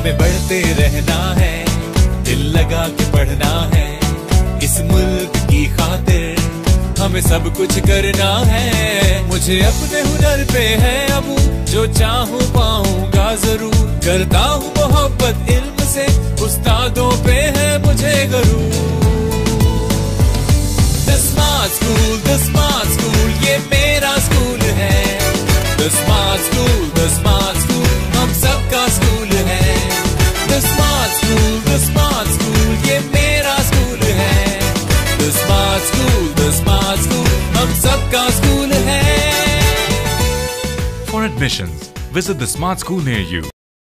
हमें बढ़ते रहना है, दिल लगा के पढ़ना है, इस मुल्क की खातिर हमें सब कुछ करना है। मुझे अपने हुनर पे है अबू, जो चाहूँ पाऊंगा जरूर, करता हूँ मोहब्बत इल्म से, उस्तादों पे है मुझे गरूर। The Smart School, the Smart School, ये मेरा स्कूल है। The Smart School, the Smart School, हम सबका स्कूल है। The Smart School, the Smart School, ये मेरा स्कूल है। The Smart School, the Smart School, हम सबका स्कूल है। For admissions, visit the Smart School near you.